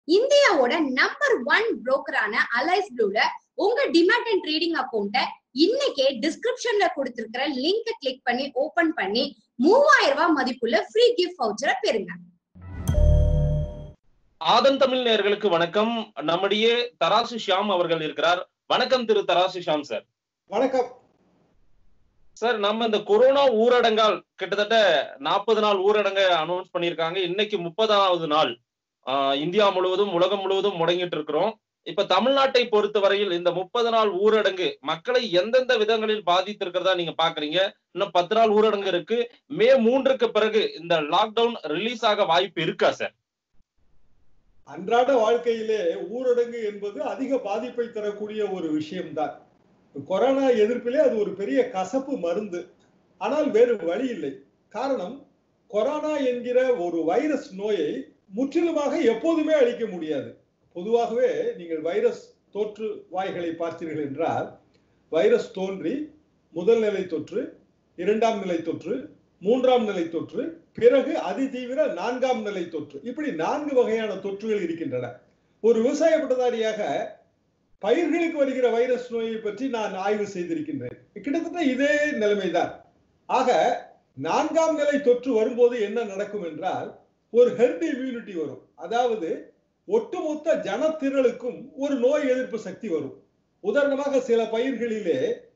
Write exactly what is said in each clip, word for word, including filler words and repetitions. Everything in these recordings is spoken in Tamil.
இந்தியாவோட நம்பர் ஒன் புரோக்கரான அலைஸ் ப்ளூல உங்க டிமேட் அண்ட் ட்ரேடிங் அக்கௌண்ட்டை இன்னைக்கே டிஸ்கிரிப்ஷன்ல கொடுத்திருக்கிற லிங்கை கிளிக் பண்ணி ஓபன் பண்ணி மூவாயிரம் ரூபாய் மதிப்புள்ள ஃப்ரீ கிஃப்ட் வவுச்சரை பெறுங்க. ஆதன் தமிழ் நேயர்களுக்கு வணக்கம். நம்முடைய தராசு ஷியாம் அவர்கள் இருக்கிறார். வணக்கம் திரு தராசு ஷியாம் சார். வணக்கம் சார். நம்ம இந்த கொரோனா ஊரடங்கால் கிட்டத்தட்ட நாற்பது நாள் ஊரடங்கை அனௌன்ஸ் பண்ணியிருக்காங்க. இன்னைக்கு முப்பதாவது நாள். ஆஹ் இந்தியா முழுவதும் உலகம் முழுவதும் முடங்கிட்டு இருக்கிறோம். இப்ப தமிழ்நாட்டை பொறுத்தவரையில் இந்த முப்பது நாள் ஊரடங்கு மக்களை எந்தெந்த விதங்களில் பாதித்திருக்கிறதா நீங்க பாக்குறீங்க? இன்னும் பத்து நாள் ஊரடங்கு இருக்கு. மே மூன்றுக்கு பிறகு இந்த லாக்டவுன் ரிலீஸ் ஆக வாய்ப்பு இருக்கா சார்? அன்றாட வாழ்க்கையிலே ஊரடங்கு என்பது அதிக பாதிப்பை தரக்கூடிய ஒரு விஷயம்தான். கொரோனா எதிர்ப்பிலே அது ஒரு பெரிய கசப்பு மருந்து. ஆனால் வேறு வழி இல்லை. காரணம், கொரோனா என்கிற ஒரு வைரஸ் நோயை முற்றிலுமாக எப்போதுமே அழிக்க முடியாது. பொதுவாகவே நீங்கள் வைரஸ் தொற்று வாய்களை பார்த்தீர்கள் என்றால், வைரஸ் தோன்றி முதல் நிலை தொற்று, இரண்டாம் நிலை தொற்று, மூன்றாம் நிலை தொற்று, பிறகு அதிதீவிர நான்காம் நிலை தொற்று, இப்படி நான்கு வகையான தொற்றுகள் இருக்கின்றன. ஒரு விவசாய பட்டதாரியாக பயிர்களுக்கு வருகிற வைரஸ் நோயை பற்றி நான் ஆய்வு செய்திருக்கின்றேன். கிட்டத்தட்ட இதே நிலைமைதான். ஆக நான்காம் நிலை தொற்று வரும்போது என்ன நடக்கும் என்றால், ஒரு ஹெர்ட் இம்யூனிட்டி வரும். அதாவது ஒட்டுமொத்த ஜனத்திரளுக்கும் ஒரு நோய் எதிர்ப்பு சக்தி வரும். உதாரணமாக சில பயிர்களிலே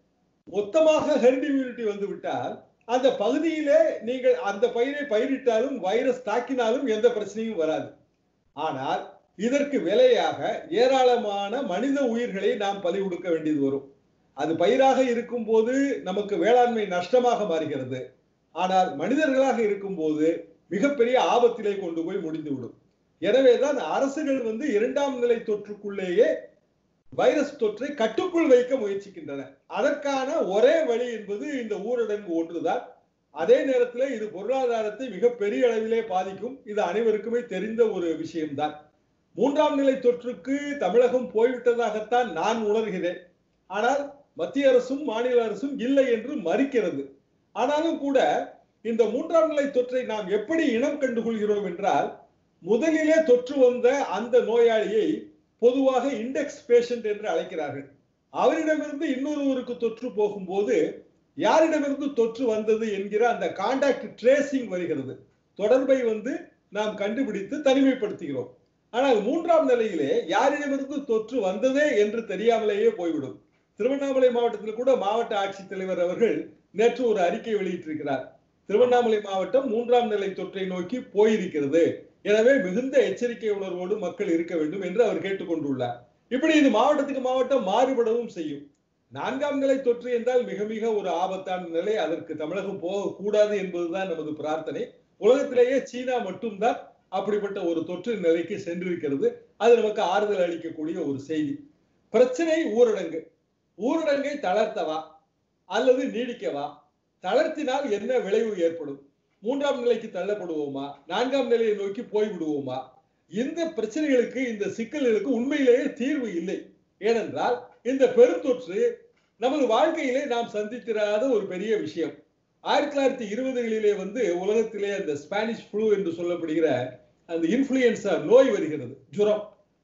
மொத்தமாக ஹெர்ட் இம்யூனிட்டி வந்து விட்டால் அந்த பகுதியிலே நீங்கள் அந்த பயிரை பயிரிட்டாலும் வைரஸ் தாக்கினாலும் எந்த பிரச்சனையும் வராது. ஆனால் இதற்கு விலையாக ஏராளமான மனித உயிர்களை நாம் பலி கொடுக்க வேண்டியது வரும். அது பயிராக இருக்கும் போது நமக்கு வேளாண்மை நஷ்டமாக மாறுகிறது. ஆனால் மனிதர்களாக இருக்கும் போது மிகப்பெரிய ஆபத்திலே கொண்டு போய் முடிந்துவிடும். எனவேதான் அரசுகள் வந்து இரண்டாம் நிலை தொற்றுக்குள்ளேயே வைரஸ் தொற்றை கட்டுக்குள் வைக்க முயற்சிக்கின்றன. அதற்கான ஒரே வழி என்பது இந்த ஊரடங்கு ஒன்றுதான். அதே நேரத்தில் இது பொருளாதாரத்தை மிகப்பெரிய அளவிலே பாதிக்கும். இது அனைவருக்குமே தெரிந்த ஒரு விஷயம்தான். மூன்றாம் நிலை தொற்றுக்கு தமிழகம் போய்விட்டதாகத்தான் நான் உணர்கிறேன். ஆனால் மத்திய அரசும் மாநில அரசும் இல்லை என்று மறுக்கிறது. ஆனாலும் கூட இந்த மூன்றாம் நிலை தொற்றை நாம் எப்படி இனம் கண்டுகொள்கிறோம் என்றால், முதலிலே தொற்று வந்த அந்த நோயாளியை பொதுவாக இண்டெக்ஸ் பேஷண்ட் என்று அழைக்கிறார்கள். அவரிடமிருந்து இன்னொருவருக்கு தொற்று போகும்போது யாரிடமிருந்து தொற்று வந்தது என்கிற அந்த கான்டாக்ட் ட்ரேசிங் வருகிறது. தொடர்பை வந்து நாம் கண்டுபிடித்து தனிமைப்படுத்துகிறோம். ஆனால் மூன்றாம் நிலையிலே யாரிடமிருந்து தொற்று வந்ததே என்று தெரியாமலேயே போய்விடும். திருவண்ணாமலை மாவட்டத்தில் கூட மாவட்ட ஆட்சித்தலைவர் அவர்கள் நேற்று ஒரு அறிக்கை வெளியிட்டிருக்கிறார். திருவண்ணாமலை மாவட்டம் மூன்றாம் நிலை தொற்றை நோக்கி போயிருக்கிறது, எனவே மிகுந்த எச்சரிக்கை உணர்வோடு மக்கள் இருக்க வேண்டும் என்று அவர் கேட்டுக்கொண்டுள்ளார். இப்படி இது மாவட்டத்துக்கு மாவட்டம் மாறுபடவும் செய்யும். நான்காம் நிலை தொற்று என்றால் மிக மிக ஒரு ஆபத்தான நிலை. அதற்கு தமிழகம் போகக்கூடாது என்பதுதான் நமது பிரார்த்தனை. உலகத்திலேயே சீனா மட்டும்தான் அப்படிப்பட்ட ஒரு தொற்று நிலைக்கு சென்றிருக்கிறது. அது நமக்கு ஆறுதல் அளிக்கக்கூடிய ஒரு செய்தி. பிரச்சனை ஊரடங்கு. ஊரடங்கை தளர்த்தவா அல்லது நீடிக்கவா? தளர்த்தினால் என்ன விளைவு ஏற்படும்? மூன்றாம் நிலைக்கு தள்ளப்படுவோமா? நான்காம் நிலையை நோக்கி போய்விடுவோமா? இந்த பிரச்சனைகளுக்கு, இந்த சிக்கல்களுக்கு உண்மையிலேயே தீர்வு இல்லை. ஏனென்றால் இந்த பெருந்தொற்று நமது வாழ்க்கையிலே நாம் சந்தித்திராத ஒரு பெரிய விஷயம். ஆயிரத்தி தொள்ளாயிரத்தி இருபதுகளிலே வந்து உலகத்திலே அந்த ஸ்பானிஷ் ஃப்ளூ என்று சொல்லப்படுகிற அந்த இன்ஃபுளுயன்சா நோய் வருகிறது, ஜுரம்.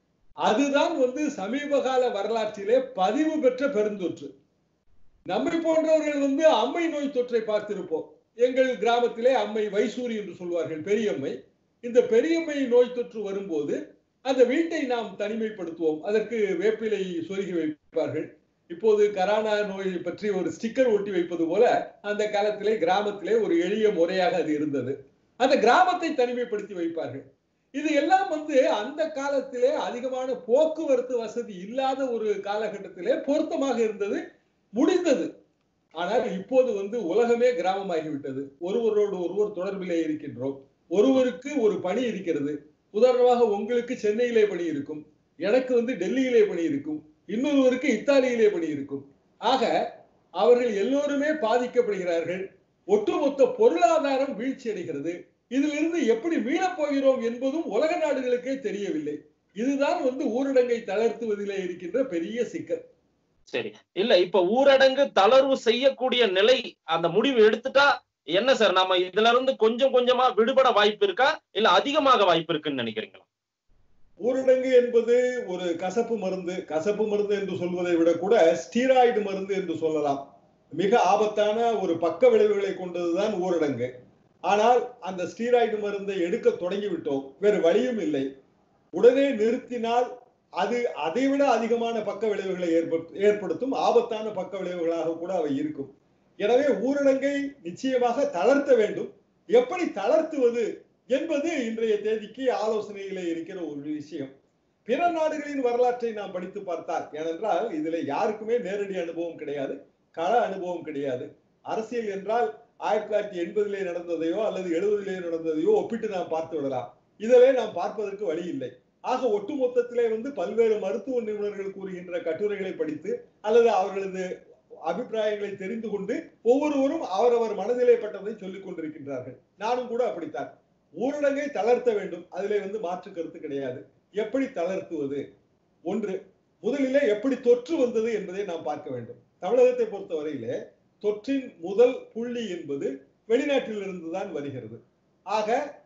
அதுதான் வந்து சமீப கால வரலாற்றிலே பதிவு பெற்ற பெருந்தொற்று. நம்மை போன்றவர்கள் வந்து அம்மை நோய் தொற்றை பார்த்திருப்போம். எங்கள் கிராமத்திலே அம்மை வைசூரி என்று சொல்வார்கள், பெரியம்மை. இந்த பெரியம்மை நோய் தொற்று வரும்போது அந்த வீட்டை நாம் தனிமைப்படுத்துவோம். அதற்கு வேப்பிலை சொருகி வைப்பார்கள். இப்போது கரோனா நோயை பற்றி ஒரு ஸ்டிக்கர் ஒட்டி வைப்பது போல அந்த காலத்திலே கிராமத்திலே ஒரு எளிய முறையாக அது இருந்தது. அந்த கிராமத்தை தனிமைப்படுத்தி வைப்பார்கள். இது எல்லாம் வந்து அந்த காலத்திலே அதிகமான போக்குவரத்து வசதி இல்லாத ஒரு காலகட்டத்திலே பொருத்தமாக இருந்தது, முடிந்தது. ஆனால் இப்போது வந்து உலகமே கிராமமாகிவிட்டது. ஒருவரோடு ஒருவர் தொடர்பிலே இருக்கின்றோம். ஒருவருக்கு ஒரு பணி இருக்கிறது. உதாரணமாக உங்களுக்கு சென்னையிலே பணி இருக்கும், எனக்கு வந்து டெல்லியிலே பணி இருக்கும், இன்னொருவருக்கு இத்தாலியிலே பணி இருக்கும். ஆக அவர்கள் எல்லோருமே பாதிக்கப்படுகிறார்கள். ஒட்டுமொத்த பொருளாதாரம் வீழ்ச்சி அடைகிறது. இதிலிருந்து எப்படி மீளப் போகிறோம் என்பதும் உலக நாடுகளுக்கே தெரியவில்லை. இதுதான் வந்து ஊரடங்கை தளர்த்துவதிலே இருக்கின்ற பெரிய சிக்கல். சரி, இல்ல இப்ப ஊரடங்கு தளர்வு செய்யக்கூடிய நிலை அந்த முடிவு எடுத்துட்டா என்ன சார், நாம இதுல இருந்து கொஞ்சம் கொஞ்சமா விடுபட வாய்ப்பு இருக்கா, இல்ல அதிகமாக வாய்ப்பு இருக்குன்னு நினைக்கிறீங்களா? ஊரடங்கு என்பது ஒரு கசப்பு மருந்து. கசப்பு மருந்து என்று சொல்வதை விட கூட ஸ்டீராய்டு மருந்து என்று சொல்லலாம். மிக ஆபத்தான ஒரு பக்க விளைவுகளை கொண்டதுதான் ஊரடங்கு. ஆனால் அந்த ஸ்டீராய்டு மருந்தை எடுக்க தொடங்கிவிட்டோம். வேறு வழியும் இல்லை. உடனே நிறுத்தினால் அது அதைவிட அதிகமான பக்க விளைவுகளை ஏற்படுத்தும். ஆபத்தான பக்க விளைவுகளாக கூட அவை இருக்கும். எனவே ஊரடங்கை நிச்சயமாக தளர்த்த வேண்டும். எப்படி தளர்த்துவது என்பது இன்றைய தேதிக்கு ஆலோசனையிலே இருக்கிற ஒரு விஷயம். பிற நாடுகளின் வரலாற்றை நாம் படித்து பார்த்தால், ஏனென்றால் இதுல யாருக்குமே நேரடி அனுபவம் கிடையாது, கள அனுபவம் கிடையாது. அரசியல் என்றால் ஆயிரத்தி தொள்ளாயிரத்தி எண்பதிலே நடந்ததையோ அல்லது எழுபதிலே நடந்ததையோ ஒப்பிட்டு நாம் பார்த்து விடலாம். இதிலே நாம் பார்ப்பதற்கு வழி இல்லை. ஆக ஒட்டுமொத்தத்திலே வந்து பல்வேறு மருத்துவ நிபுணர்கள் கூறுகின்ற கட்டுரைகளை படித்து அல்லது அவர்களது அபிப்பிராயங்களை தெரிந்து கொண்டு ஒவ்வொருவரும் அவரவர் மனதிலே பட்டதை சொல்லிக் கொண்டிருக்கின்றார்கள். நானும் கூட அப்படித்தான். ஊரடங்கை தளர்த்த வேண்டும், அதிலே வந்து மாற்று கருத்து கிடையாது. எப்படி தளர்த்துவது? ஒன்று, முதலிலே எப்படி தொற்று வந்தது என்பதை நாம் பார்க்க வேண்டும். தமிழகத்தை பொறுத்தவரையிலே தொற்றின் முதல் புள்ளி என்பது வெளிநாட்டில் இருந்துதான் வருகிறது. ஆக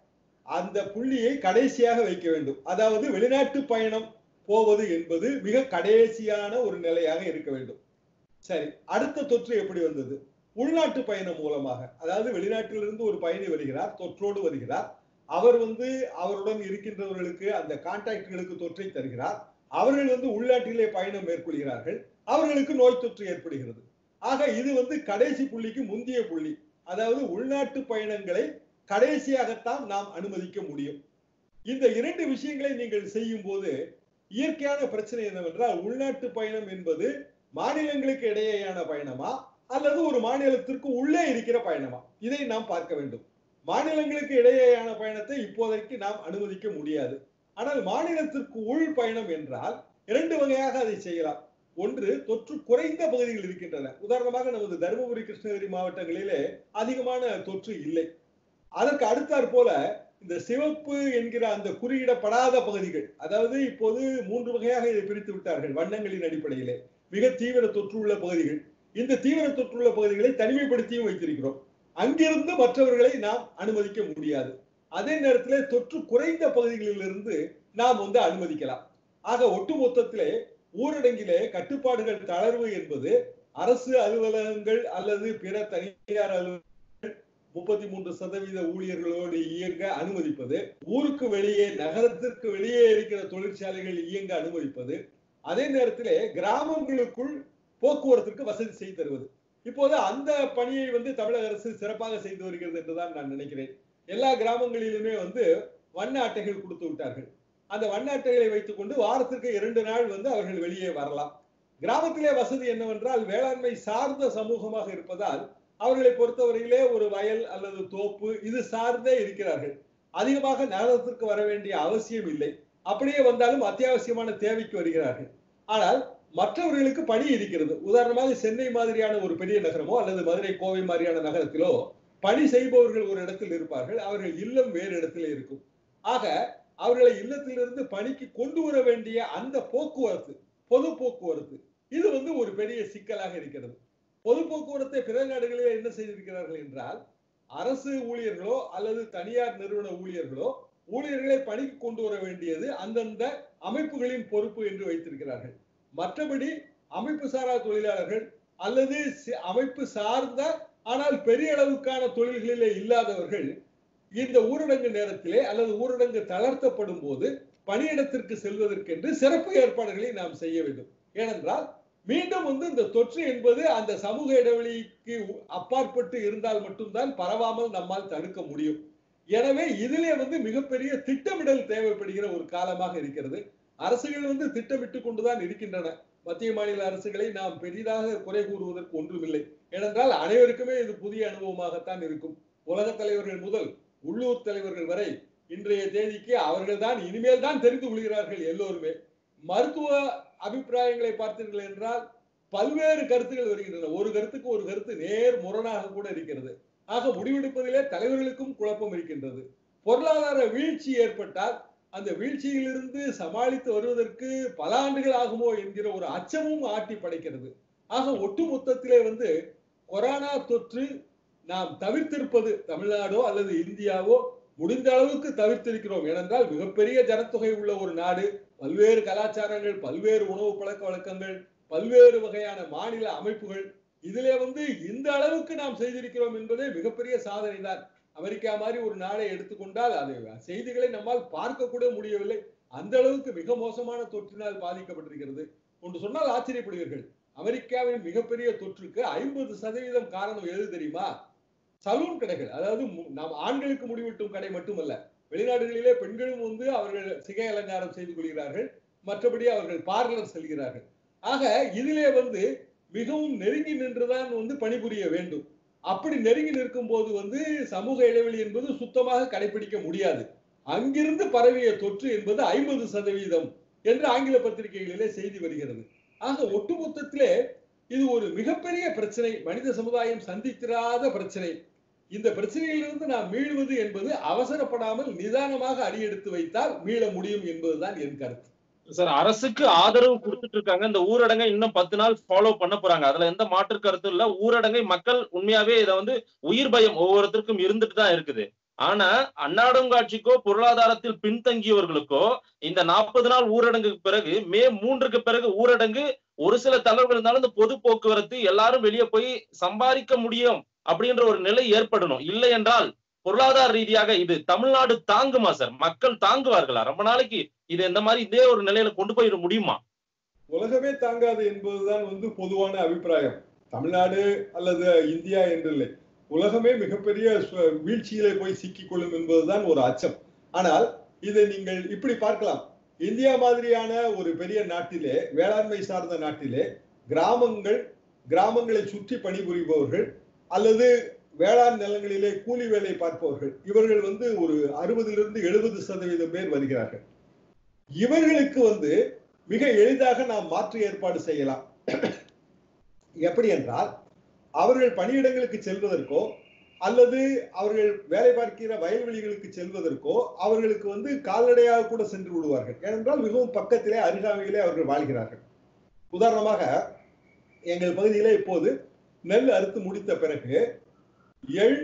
அந்த புள்ளியை கடைசியாக வைக்க வேண்டும். அதாவது வெளிநாட்டு பயணம் போவது என்பது மிக கடைசியான ஒரு நிலையாக இருக்க வேண்டும். சரி, அடுத்த தொற்று எப்படி வந்தது? உள்நாட்டு பயணம் மூலமாக. அதாவது வெளிநாட்டிலிருந்து ஒரு பயணி வருகிறார், தொற்றோடு வருகிறார். அவர் வந்து அவருடன் இருக்கின்றவர்களுக்கு அந்த கான்டாக்ட்களுக்கு தொற்றை தருகிறார். அவர்கள் வந்து உள்நாட்டிலே பயணம் மேற்கொள்கிறார்கள். அவர்களுக்கு நோய் தொற்று ஏற்படுகிறது. ஆக இது வந்து கடைசி புள்ளிக்கு முந்தைய புள்ளி. அதாவது உள்நாட்டு பயணங்களை கடைசியாகத்தான் நாம் அனுமதிக்க முடியும். இந்த இரண்டு விஷயங்களை நீங்கள் செய்யும் போது இயற்கையான பிரச்சனை என்னவென்றால், உள்நாட்டு பயணம் என்பது மாநிலங்களுக்கு இடையேயான பயணமா அல்லது ஒரு மாநிலத்திற்கு உள்ளே இருக்கிற பயணமா, இதை நாம் பார்க்க வேண்டும். மாநிலங்களுக்கு இடையேயான பயணத்தை இப்போதைக்கு நாம் அனுமதிக்க முடியாது. ஆனால் மாநிலத்திற்கு உள் பயணம் என்றால் இரண்டு வகையாக அதை செய்யலாம். ஒன்று, தொற்று குறைந்த பகுதிகள் இருக்கின்றன. உதாரணமாக நமது தருமபுரி, கிருஷ்ணகிரி மாவட்டங்களிலே அதிகமான தொற்று இல்லை. அதற்கு அடுத்தாற் போல இந்த சிவப்பு என்கிற அந்த குறியிடப்படாத பகுதிகள், அதாவது இப்போது மூன்று வகையாக இதை பிரித்து விட்டார்கள் வண்ணங்களின் அடிப்படையிலே. மிக தீவிர தொற்று உள்ள பகுதிகள், இந்த தீவிர தொற்றுள்ள பகுதிகளை தனிமைப்படுத்தியும் வைத்திருக்கிறோம். அங்கிருந்து மற்றவர்களை நாம் அனுமதிக்க முடியாது. அதே நேரத்திலே தொற்று குறைந்த பகுதிகளிலிருந்து நாம் வந்து அனுமதிக்கலாம். ஆக ஒட்டுமொத்தத்திலே ஊரடங்கிலே கட்டுப்பாடுகள் தளர்வு என்பது அரசு அலுவலகங்கள் அல்லது பிற தனியார் அலுவலகங்கள் முப்பத்தி மூன்று சதவீத ஊழியர்களோடு இயங்க அனுமதிப்பது, ஊருக்கு வெளியே நகரத்திற்கு வெளியே இருக்கிற தொழிற்சாலைகள் இயங்க அனுமதிப்பது, அதே நேரத்திலே கிராமங்களுக்குள் போக்குவரத்திற்கு வசதி செய்து தருவது. இப்போது அந்த பணியை வந்து தமிழக அரசு சிறப்பாக செய்து வருகிறது என்றுதான் நான் நினைக்கிறேன். எல்லா கிராமங்களிலுமே வந்து வண்ண அட்டைகள் கொடுத்து விட்டார்கள். அந்த வண்ண அட்டைகளை வைத்துக் கொண்டு வாரத்திற்கு இரண்டு நாள் வந்து அவர்கள் வெளியே வரலாம். கிராமத்திலே வசதி என்னவென்றால், வேளாண்மை சார்ந்த சமூகமாக இருப்பதால் அவர்களை பொறுத்தவரையிலே ஒரு வயல் அல்லது தோப்பு இது சார்ந்தே இருக்கிறார்கள். அதிகமாக நகரத்திற்கு வர வேண்டிய அவசியம் இல்லை. அப்படியே வந்தாலும் அத்தியாவசியமான தேவைக்கு வருகிறார்கள். ஆனால் மற்றவர்களுக்கு பணி இருக்கிறது. உதாரணமாக சென்னை மாதிரியான ஒரு பெரிய நகரமோ அல்லது மதுரை, கோவை மாதிரியான நகரத்திலோ பணி செய்பவர்கள் ஒரு இடத்தில் இருப்பார்கள். அவர்கள் இல்லம் வேறு இடத்திலே இருக்கும். ஆக அவர்களை இல்லத்திலிருந்து பணிக்கு கொண்டு வர வேண்டிய அந்த போக்குவரத்து, பொது போக்குவரத்து, இது வந்து ஒரு பெரிய சிக்கலாக இருக்கிறது. பொது போக்குவரத்தை பிற நாடுகளில் என்ன செய்திருக்கிறார்கள் என்றால், அரசு ஊழியர்களோ அல்லது தனியார் நிறுவன ஊழியர்களோ ஊழியர்களை பணிக்கு கொண்டு வர வேண்டியது அந்தந்த அமைப்புகளின் பொறுப்பு என்று வைத்திருக்கிறார்கள். மற்றபடி அமைப்பு சாரா தொழிலாளர்கள் அல்லது அமைப்பு சார்ந்த ஆனால் பெரிய அளவுக்கான தொழில்களிலே இல்லாதவர்கள் இந்த ஊரடங்கு நேரத்திலே அல்லது ஊரடங்கு தளர்த்தப்படும் போது பணியிடத்திற்கு செல்வதற்கென்று சிறப்பு ஏற்பாடுகளை நாம் செய்ய வேண்டும். ஏனென்றால் மீண்டும் வந்து இந்த தொற்று என்பது அந்த சமூக இடைவெளிக்கு அப்பாற்பட்டு இருந்தால் மட்டும்தான் பரவாமல் நம்மால் தடுக்க முடியும். எனவே இதிலே வந்து மிகப்பெரிய திட்டமிடல் தேவைப்படுகிற ஒரு காலமாக இருக்கிறது. அரசுகள் வந்து திட்டமிட்டு கொண்டுதான் இருக்கின்றன. மத்திய மாநில அரசுகளை நாம் பெரிதாக குறை கூறுவதற்கு ஒன்றுமில்லை. ஏனென்றால் அனைவருக்குமே இது புதிய அனுபவமாகத்தான் இருக்கும். உலக தலைவர்கள் முதல் உள்ளூர் தலைவர்கள் வரை இன்றைய தேதிக்கு அவர்கள் தான் இனிமேல் தான் தெரிந்து கொள்கிறார்கள் எல்லோருமே. மருத்துவ அபிப்பிராயங்களை பார்த்தீர்கள் என்றால் பல்வேறு கருத்துக்கள் வருகின்றன. ஒரு கருத்துக்கு ஒரு கருத்து நேர் முரணாக கூட இருக்கிறது. ஆக முடிவெடுப்பதிலே தலைவர்களுக்கும் குழப்பம் இருக்கின்றது. பொருளாதார வீழ்ச்சி ஏற்பட்டால் அந்த வீழ்ச்சியிலிருந்து சமாளித்து வருவதற்கு பல ஆண்டுகள் ஆகுமோ என்கிற ஒரு அச்சமும் ஆட்டி படைக்கிறது. ஆக ஒட்டு மொத்தத்திலே வந்து கொரோனா தொற்று நாம் தவிர்த்திருப்பது, தமிழ்நாடோ அல்லது இந்தியாவோ முடிந்த அளவுக்கு தவிர்த்திருக்கிறோம். ஏனென்றால் மிகப்பெரிய ஜனத்தொகை உள்ள ஒரு நாடு, பல்வேறு கலாச்சாரங்கள், பல்வேறு உணவு பழக்க வழக்கங்கள், பல்வேறு வகையான மாநில அமைப்புகள், இதிலே வந்து இந்த அளவுக்கு நாம் செய்திருக்கிறோம் என்பதே மிகப்பெரிய சாதனை தான். அமெரிக்கா மாதிரி ஒரு நாடை எடுத்துக்கொண்டால் அது செய்திகளை நம்மால் பார்க்க கூட முடியவில்லை. அந்த அளவுக்கு மிக மோசமான தொற்றினால் பாதிக்கப்பட்டிருக்கிறது. ஒன்று சொன்னால் ஆச்சரியப்படுவீர்கள், அமெரிக்காவின் மிகப்பெரிய தொற்றுக்கு ஐம்பது சதவீதம் காரணம் எது தெரியுமா? சலூன் கடைகள். அதாவது நாம் ஆண்களுக்கு முடிவெட்டும் கடை மட்டுமல்ல, வெளிநாடுகளிலே பெண்களும் வந்து அவர்கள் சிகை அலங்காரம் செய்து கொள்கிறார்கள், மற்றபடி அவர்கள் பார்லர் செல்கிறார்கள். ஆக இதிலே வந்து மிகவும் நெருங்கி நின்றுதான் வந்து பணிபுரிய வேண்டும். அப்படி நெருங்கி நிற்கும் போது வந்து சமூக இடைவெளி என்பது சுத்தமாக கடைபிடிக்க முடியாது. அங்கிருந்து பரவிய தொற்று என்பது ஐம்பது சதவீதம் என்று ஆங்கில பத்திரிகைகளிலே செய்தி வருகிறது. ஆக ஒட்டுமொத்தத்திலே இது ஒரு மிகப்பெரிய பிரச்சனை, மனித சமுதாயம் சந்தித்திராத பிரச்சனை. இந்த பிரச்சனையிலிருந்து நாம் மீள்வது என்பது அவசரப்படாமல் நிதானமாக அடியெடுத்து வைத்தால் மீள முடியும் என்பதுதான் என் கருத்து. சார், அரசுக்கு ஆதரவு கொடுத்துட்டு இருக்காங்க. இந்த ஊரடங்கை இன்னும் பத்து நாள் ஃபாலோ பண்ண போறாங்க. அதுல எந்த மாற்று கருத்தும் இல்ல. ஊரடங்கை மக்கள் உண்மையாவே இதை வந்து உயிர் பயம் ஒவ்வொருத்தருக்கும் இருந்துட்டு தான் இருக்குது. ஆனா அன்னாடங்காட்சிக்கோ பொருளாதாரத்தில் பின்தங்கியவர்களுக்கோ இந்த நாற்பது நாள் ஊரடங்குக்கு பிறகு மே மூன்றுக்கு பிறகு ஊரடங்கு ஒரு சில தளர்வுகள் இருந்தாலும் இந்த பொது போக்குவரத்து எல்லாரும் வெளியே போய் சம்பாதிக்க முடியும் அப்படின்ற ஒரு நிலை ஏற்படணும். இல்லை என்றால் பொருளாதார ரீதியாக இது தமிழ்நாடு தாங்குமா சார்? மக்கள் தாங்குவார்களா? ரொம்ப நாளைக்கு இது இந்த மாதிரி இதே ஒரு நிலையில கொண்டு போயிட முடியுமா? உலகமே தாங்காது என்பதுதான் வந்து பொதுவான அபிப்பிராயம். தமிழ்நாடு அல்லது இந்தியா என்றில்லை, உலகமே மிகப்பெரிய வீழ்ச்சியிலே போய் சிக்கிக் கொள்ளும் என்பதுதான் ஒரு அச்சம். ஆனால் இதை நீங்கள் இப்படி பார்க்கலாம். இந்தியா மாதிரியான ஒரு பெரிய நாட்டிலே, வேளாண்மை சார்ந்த நாட்டிலே, கிராமங்கள், கிராமங்களை சுற்றி பணிபுரிபவர்கள் அல்லது வேளாண் நிலங்களிலே கூலி வேலை பார்ப்பவர்கள், இவர்கள் வந்து ஒரு அறுபதிலிருந்து எழுபது சதவீதம் பேர் வருகிறார்கள். இவர்களுக்கு வந்து மிக எளிதாக நாம் மாற்று ஏற்பாடு செய்யலாம். எப்படி என்றால், அவர்கள் பணியிடங்களுக்கு செல்வதற்கோ அல்லது அவர்கள் வேலை பார்க்கிற வயல்வெளிகளுக்கு செல்வதற்கோ அவர்களுக்கு வந்து கால்நடையாக கூட சென்று விடுவார்கள். ஏனென்றால் மிகவும் பக்கத்திலே, அருகாமையிலே அவர்கள் வாழ்கிறார்கள். உதாரணமாக எங்கள் பகுதியிலே இப்போது நெல் அறுத்து முடித்த பிறகு எள்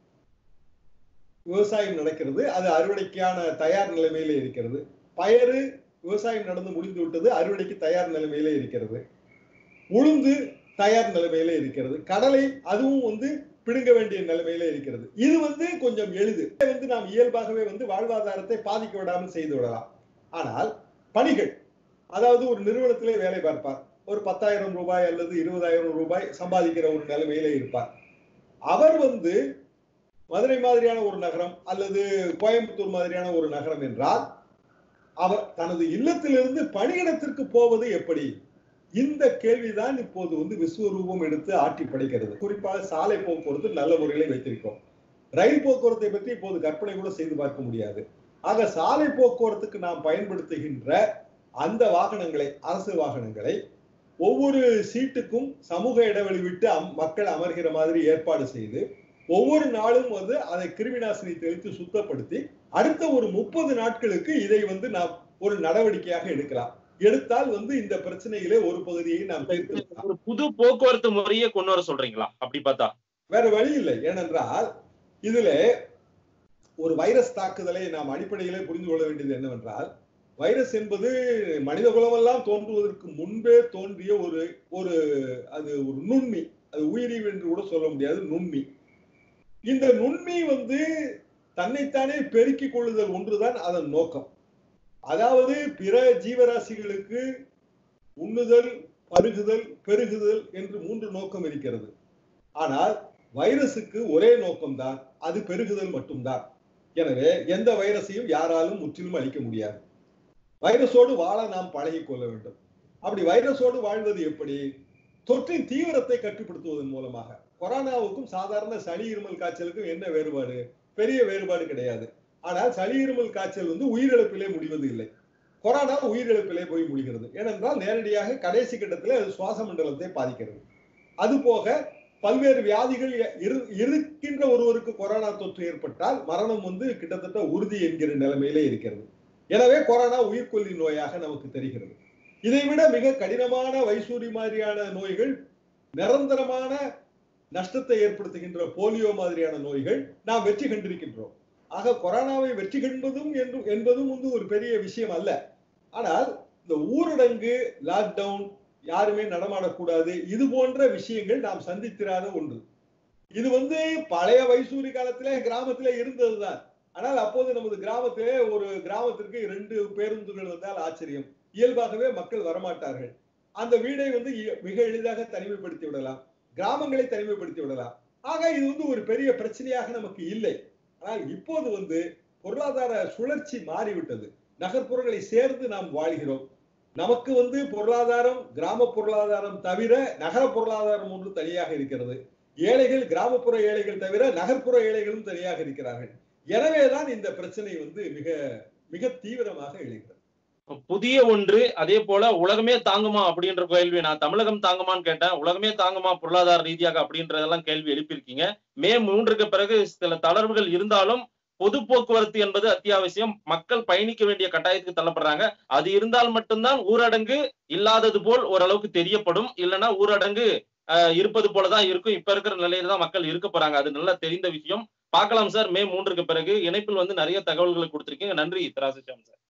விவசாயம் நடக்கிறது. அது அறுவடைக்கான தயார் நிலைமையிலே இருக்கிறது. பயறு விவசாயம் நடந்து முடிந்து விட்டது, அறுவடைக்கு தயார் நிலைமையிலே இருக்கிறது. உளுந்து தயார் நிலைமையிலே இருக்கிறது. கடலை அதுவும் வந்து பிடுங்க வேண்டிய நிலைமையிலே இருக்கிறது. இது வந்து கொஞ்சம் எளிது. வந்து நாம் இயல்பாகவே வந்து வாழ்வாதாரத்தை பாதிக்க விடாமல் செய்து விடலாம். ஆனால் பணிகள், அதாவது ஒரு நிறுவனத்திலே வேலை பார்ப்பார், ஒரு பத்தாயிரம் ரூபாய் அல்லது இருபதாயிரம் ரூபாய் சம்பாதிக்கிற ஒரு நிலைமையிலே இருப்பார். அவர் வந்து மதுரை மாதிரியான ஒரு நகரம் அல்லது கோயம்புத்தூர் மாதிரியான ஒரு நகரம் என்றால் அவர் தனது இல்லத்திலிருந்து பணியிடத்திற்கு போவது எப்படி? இந்த கேள்விதான் இப்போது வந்து விஸ்வரூபம் எடுத்து ஆட்டி படைக்கிறது. குறிப்பாக சாலை போக்குவரத்து நல்ல முறையிலே வைத்திருக்கோம். ரயில் போக்குவரத்தை பற்றி இப்போது கற்பனை கூட செய்து பார்க்க முடியாது. ஆக சாலை போக்குவரத்துக்கு நாம் பயன்படுத்துகின்ற அந்த வாகனங்களை, அரசு வாகனங்களை ஒவ்வொரு சீட்டுக்கும் சமூக இடைவெளி விட்டு மக்கள் அமர்கிற மாதிரி ஏற்பாடு செய்து ஒவ்வொரு நாளும் வந்து அதை கிருமி நாசினி தெளித்து சுத்தப்படுத்தி அடுத்த ஒரு முப்பது நாட்களுக்கு இதை வந்து நாம் ஒரு நடவடிக்கையாக எடுக்கலாம். எடுத்தால் வந்து இந்த பிரச்சனையிலே ஒரு பகுதியை நாம் ஒரு புது போக்குவரத்து முறையை கொண்டு வர சொல்றீங்களா? அப்படி பார்த்தா வேற வழி இல்லை. ஏனென்றால் இதுல ஒரு வைரஸ் தாக்குதலை நாம் அடிப்படையிலே புரிந்து கொள்ள வேண்டியது என்னவென்றால், வைரஸ் என்பது மனித குலமெல்லாம் தோன்றுவதற்கு முன்பே தோன்றிய ஒரு ஒரு அது ஒரு நுண்மி. அது உயிரிவு என்று கூட சொல்ல முடியாது, நுண்மி. இந்த நுண்மி வந்து தன்னைத்தானே பெருக்கிக் கொள்ளுதல் ஒன்றுதான் அதன் நோக்கம். அதாவது பிற ஜீவராசிகளுக்கு உண்ணுதல், பருகுதல், பெருகுதல் என்று மூன்று நோக்கம் இருக்கிறது. ஆனால் வைரசுக்கு ஒரே நோக்கம்தான், அது பெருகுதல் மட்டும்தான். எனவே எந்த வைரஸையும் யாராலும் முற்றிலும் அழிக்க முடியாது. வைரஸோடு வாழ நாம் பழகிக் கொள்ள வேண்டும். அப்படி வைரஸோடு வாழ்வது எப்படி? தொற்றின் தீவிரத்தை கட்டுப்படுத்துவதன் மூலமாக. கொரோனாவுக்கும் சாதாரண சளி இருமல் காய்ச்சலுக்கும் என்ன வேறுபாடு? பெரிய வேறுபாடு கிடையாது. ஆனால் சளி இருமல் காய்ச்சல் வந்து உயிரிழப்பிலே முடிவது இல்லை. கொரோனா உயிரிழப்பிலே போய் முடிகிறது. ஏனென்றால் நேரடியாக கடைசி கட்டத்தில் அது சுவாச மண்டலத்தை பாதிக்கிறது. அது போக பல்வேறு வியாதிகள் இருக்கின்ற ஒருவருக்கு கொரோனா தொற்று ஏற்பட்டால் மரணம் வந்து கிட்டத்தட்ட உறுதி என்கிற நிலைமையிலே இருக்கிறது. எனவே கொரோனா உயிர்கொல்லி நோயாக நமக்கு தெரிகிறது. இதைவிட மிக கடினமான வைசூரி மாதிரியான நோய்கள், நிரந்தரமான நஷ்டத்தை ஏற்படுத்துகின்ற போலியோ மாதிரியான நோய்கள் நாம் வெற்றி கண்டிருக்கின்றோம். ஆக கொரோனாவை வெற்றி கண்பதும் என்று என்பதும் வந்து ஒரு பெரிய விஷயம் அல்ல. ஆனால் இந்த ஊரடங்கு, லாக்டவுன், யாருமே நடமாடக்கூடாது, இது போன்ற விஷயங்கள் நாம் சந்தித்திராத ஒன்று. இது வந்து பழைய வைசூரி காலத்திலே கிராமத்திலே இருந்ததுதான். ஆனால் அப்போது நமது கிராமத்திலே ஒரு கிராமத்திற்கு இரண்டு பேருந்துகள் வந்தால் ஆச்சரியம். இயல்பாகவே மக்கள் வரமாட்டார்கள். அந்த வீடை வந்து மிக எளிதாக தனிமைப்படுத்தி விடலாம், கிராமங்களை தனிமைப்படுத்தி விடலாம். ஆக இது வந்து ஒரு பெரிய பிரச்சனையாக நமக்கு இல்லை. ஆனால் இப்போது வந்து பொருளாதார சுழற்சி மாறிவிட்டது. நகர்ப்புறங்களை சேர்ந்து நாம் வாழ்கிறோம். நமக்கு வந்து பொருளாதாரம் கிராம பொருளாதாரம் தவிர நகர பொருளாதாரம் ஒன்று தனியாக இருக்கிறது. ஏழைகள் கிராமப்புற ஏழைகள் தவிர நகர்ப்புற ஏழைகளும் தனியாக இருக்கிறார்கள். எனவேதான் இந்த பிரச்சனை வந்து மிக மிக தீவிரமாக எழுகிறது. புதிய ஒன்று. அதே போல உலகமே தாங்குமா அப்படின்ற கேள்வி, நான் தமிழகம் தாங்குமான்னு கேட்டேன். உலகமே தாங்குமா பொருளாதார ரீதியாக அப்படின்றதெல்லாம் கேள்வி எழுப்பியிருக்கீங்க. மே மூன்றுக்கு பிறகு சில தளர்வுகள் இருந்தாலும் பொது போக்குவரத்து என்பது அத்தியாவசியம். மக்கள் பயணிக்க வேண்டிய கட்டாயத்துக்கு தள்ளப்படுறாங்க. அது இருந்தால் மட்டும்தான் ஊரடங்கு இல்லாதது போல் ஓரளவுக்கு தெரியப்படும். இல்லைன்னா ஊரடங்கு அஹ் இருப்பது போலதான் இருக்கும். இப்ப இருக்கிற நிலையில தான் மக்கள் இருக்க போறாங்க. அது நல்லா தெரிந்த விஷயம். பார்க்கலாம் சார் மே மூன்றுக்கு பிறகு. இணைப்பில் வந்து நிறைய தகவல்களை கொடுத்திருக்கீங்க. நன்றி தராசு சாம் சார்.